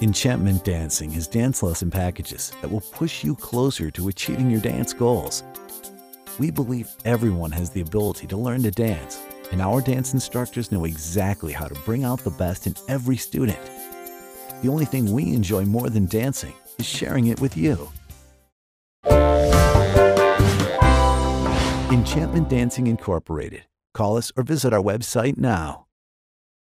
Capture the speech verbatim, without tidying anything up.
Enchantment Dancing is dance lesson packages that will push you closer to achieving your dance goals. We believe everyone has the ability to learn to dance, and our dance instructors know exactly how to bring out the best in every student. The only thing we enjoy more than dancing is sharing it with you. Enchantment Dancing Incorporated. Call us or visit our website now.